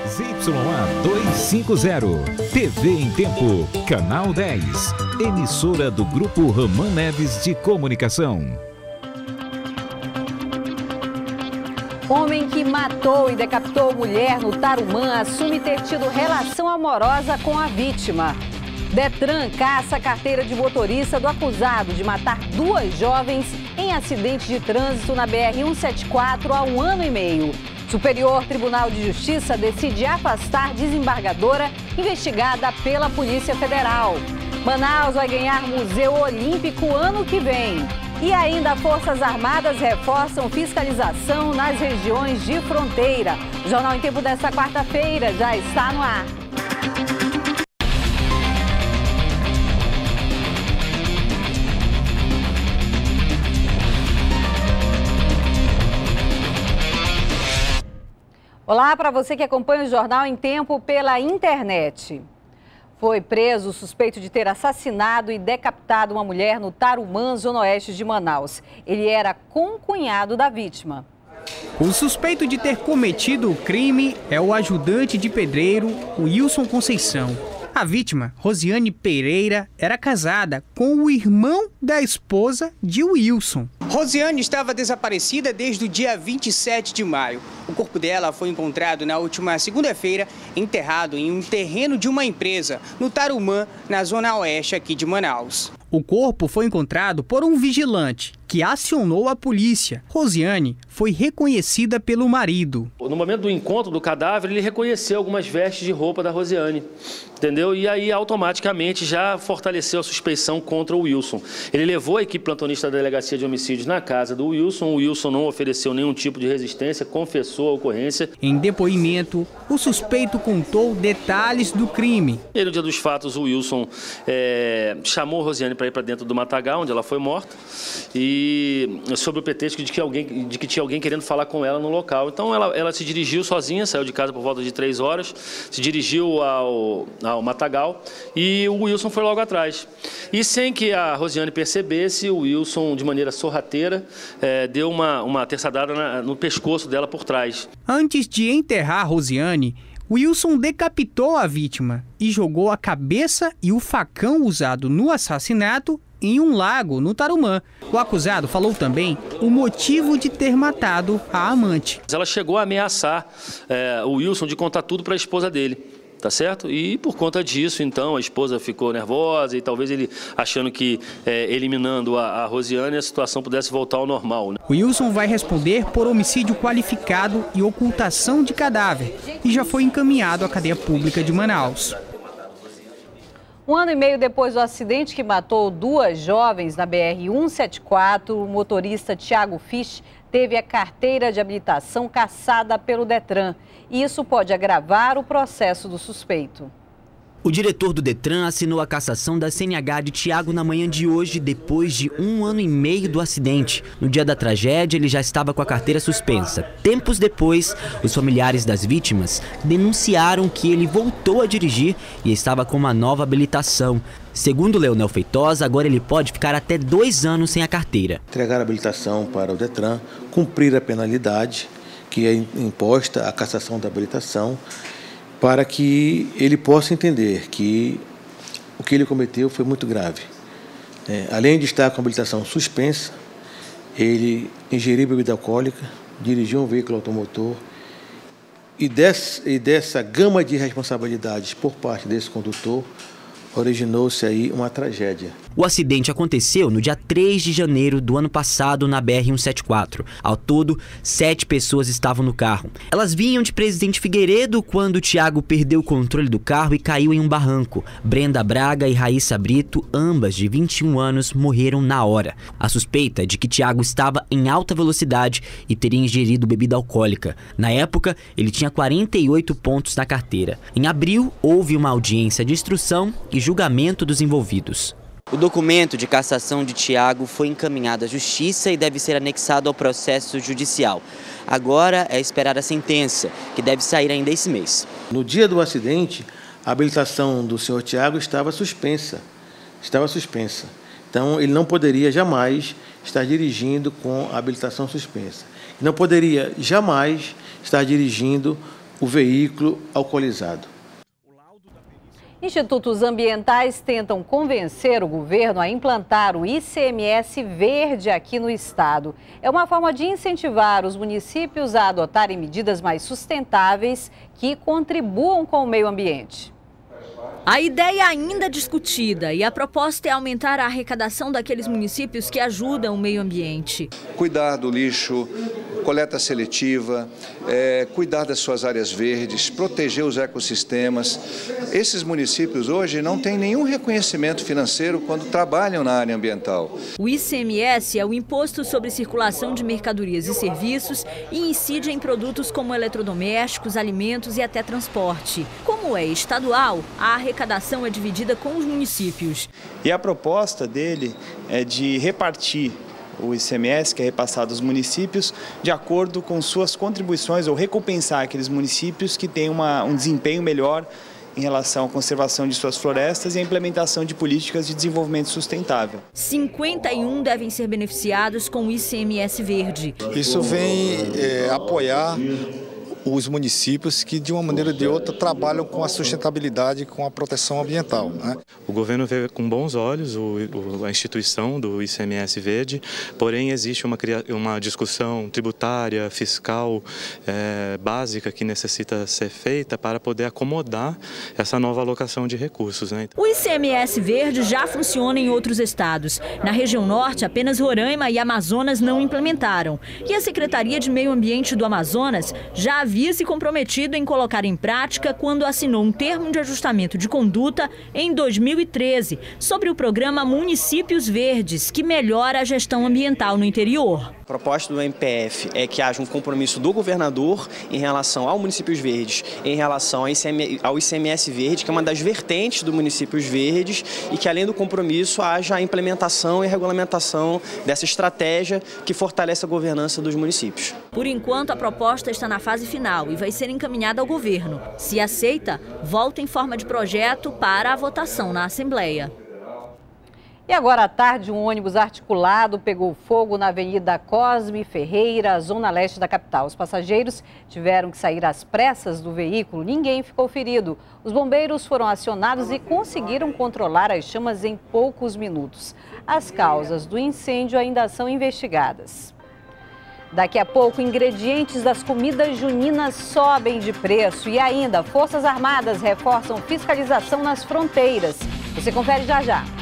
ZYA 250, TV em Tempo, Canal 10, emissora do Grupo Ramã Neves de Comunicação. Homem que matou e decapitou mulher no Tarumã assume ter tido relação amorosa com a vítima. Detran caça a carteira de motorista do acusado de matar 2 jovens em acidente de trânsito na BR-174 há 1 ano e meio. Superior Tribunal de Justiça decide afastar desembargadora investigada pela Polícia Federal. Manaus vai ganhar Museu Olímpico ano que vem. E ainda Forças Armadas reforçam fiscalização nas regiões de fronteira. O Jornal em Tempo desta quarta-feira já está no ar. Olá para você que acompanha o Jornal em Tempo pela internet. Foi preso o suspeito de ter assassinado e decapitado uma mulher no Tarumã, zona oeste de Manaus. Ele era concunhado da vítima. O suspeito de ter cometido o crime é o ajudante de pedreiro, Wilson Conceição. A vítima, Rosiane Pereira, era casada com o irmão da esposa de Wilson. Rosiane estava desaparecida desde o dia 27 de maio. O corpo dela foi encontrado na última segunda-feira, enterrado em um terreno de uma empresa, no Tarumã, na zona oeste aqui de Manaus. O corpo foi encontrado por um vigilante, que acionou a polícia. Rosiane foi reconhecida pelo marido. No momento do encontro do cadáver, ele reconheceu algumas vestes de roupa da Rosiane, entendeu? E aí, automaticamente, já fortaleceu a suspeição contra o Wilson. Ele levou a equipe plantonista da Delegacia de Homicídios na casa do Wilson. O Wilson não ofereceu nenhum tipo de resistência, confessou a ocorrência. Em depoimento, o suspeito contou detalhes do crime. E no dia dos fatos, o Wilson chamou a Rosiane para ir para dentro do matagal, onde ela foi morta, e sob o pretexto de que tinha alguém querendo falar com ela no local. Então ela se dirigiu sozinha, saiu de casa por volta de 3 horas, se dirigiu ao matagal e o Wilson foi logo atrás. E sem que a Rosiane percebesse, o Wilson, de maneira sorrateira, deu uma terçadada no pescoço dela por trás. Antes de enterrar Rosiane, Wilson decapitou a vítima e jogou a cabeça e o facão usado no assassinato em um lago no Tarumã. O acusado falou também o motivo de ter matado a amante. Ela chegou a ameaçar o Wilson de contar tudo para a esposa dele. Tá certo? E por conta disso, então, a esposa ficou nervosa e talvez ele achando que eliminando a Rosiane a situação pudesse voltar ao normal, né? Wilson vai responder por homicídio qualificado e ocultação de cadáver e já foi encaminhado à cadeia pública de Manaus. 1 ano e meio depois do acidente que matou 2 jovens na BR-174, o motorista Thiago Fisch teve a carteira de habilitação cassada pelo Detran. E isso pode agravar o processo do suspeito. O diretor do Detran assinou a cassação da CNH de Thiago na manhã de hoje, depois de 1 ano e meio do acidente. No dia da tragédia, ele já estava com a carteira suspensa. Tempos depois, os familiares das vítimas denunciaram que ele voltou a dirigir e estava com uma nova habilitação. Segundo Leonel Feitosa, agora ele pode ficar até 2 anos sem a carteira. Entregar a habilitação para o Detran, cumprir a penalidade que é imposta, a cassação da habilitação, para que ele possa entender que o que ele cometeu foi muito grave. Além de estar com a habilitação suspensa, ele ingeriu bebida alcoólica, dirigiu um veículo automotor e dessa gama de responsabilidades por parte desse condutor, originou-se aí uma tragédia. O acidente aconteceu no dia 3 de janeiro do ano passado na BR-174. Ao todo, 7 pessoas estavam no carro. Elas vinham de Presidente Figueiredo quando Thiago perdeu o controle do carro e caiu em um barranco. Brenda Braga e Raíssa Brito, ambas de 21 anos, morreram na hora. A suspeita é de que Thiago estava em alta velocidade e teria ingerido bebida alcoólica. Na época, ele tinha 48 pontos na carteira. Em abril, houve uma audiência de instrução e julgamento dos envolvidos. O documento de cassação de Thiago foi encaminhado à Justiça e deve ser anexado ao processo judicial. Agora é esperar a sentença, que deve sair ainda esse mês. No dia do acidente, a habilitação do senhor Thiago estava suspensa. Então, ele não poderia jamais estar dirigindo com a habilitação suspensa. Não poderia jamais estar dirigindo o veículo alcoolizado. Institutos ambientais tentam convencer o governo a implantar o ICMS verde aqui no estado. É uma forma de incentivar os municípios a adotarem medidas mais sustentáveis que contribuam com o meio ambiente. A ideia ainda é discutida e a proposta é aumentar a arrecadação daqueles municípios que ajudam o meio ambiente. Cuidar do lixo, coleta seletiva, cuidar das suas áreas verdes, proteger os ecossistemas. Esses municípios hoje não têm nenhum reconhecimento financeiro quando trabalham na área ambiental. O ICMS é o Imposto sobre Circulação de Mercadorias e Serviços e incide em produtos como eletrodomésticos, alimentos e até transporte. Como é estadual, a arrecadação é dividida com os municípios. E a proposta dele é de repartir o ICMS, que é repassado aos municípios, de acordo com suas contribuições ou recompensar aqueles municípios que têm um desempenho melhor em relação à conservação de suas florestas e a implementação de políticas de desenvolvimento sustentável. 51 devem ser beneficiados com o ICMS verde. Isso vem apoiar os municípios que, de uma maneira ou de outra, trabalham com a sustentabilidade, com a proteção ambiental, né? O governo vê com bons olhos a instituição do ICMS verde, porém existe uma discussão tributária, fiscal, básica que necessita ser feita para poder acomodar essa nova alocação de recursos, né? O ICMS verde já funciona em outros estados. Na região norte, apenas Roraima e Amazonas não implementaram. E a Secretaria de Meio Ambiente do Amazonas já havia se comprometido em colocar em prática quando assinou um termo de ajustamento de conduta em 2013 sobre o programa Municípios Verdes, que melhora a gestão ambiental no interior. A proposta do MPF é que haja um compromisso do governador em relação ao Municípios Verdes, em relação ao ICMS verde, que é uma das vertentes do Municípios Verdes, e que além do compromisso haja a implementação e regulamentação dessa estratégia que fortalece a governança dos municípios. Por enquanto, a proposta está na fase final e vai ser encaminhada ao governo. Se aceita, volta em forma de projeto para a votação na Assembleia. E agora à tarde, um ônibus articulado pegou fogo na Avenida Cosme Ferreira, zona leste da capital. Os passageiros tiveram que sair às pressas do veículo, ninguém ficou ferido. Os bombeiros foram acionados e conseguiram controlar as chamas em poucos minutos. As causas do incêndio ainda são investigadas. Daqui a pouco, ingredientes das comidas juninas sobem de preço e ainda Forças Armadas reforçam fiscalização nas fronteiras. Você confere já já.